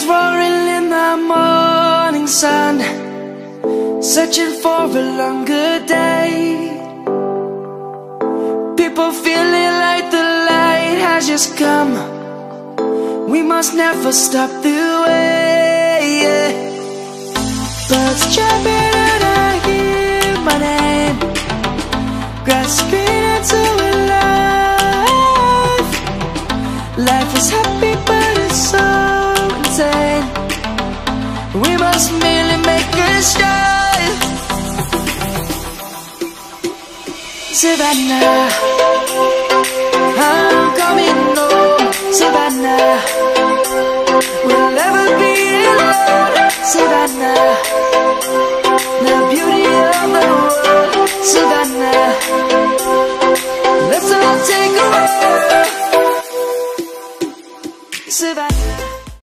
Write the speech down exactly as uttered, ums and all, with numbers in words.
roaring in the morning sun, searching for a longer day. People feeling like the light has just come. We must never stop the way, yeah. Birds jumping and I hear my name, grasping into a life. Life is happy but it's so insane. We must merely make a start. Savannah,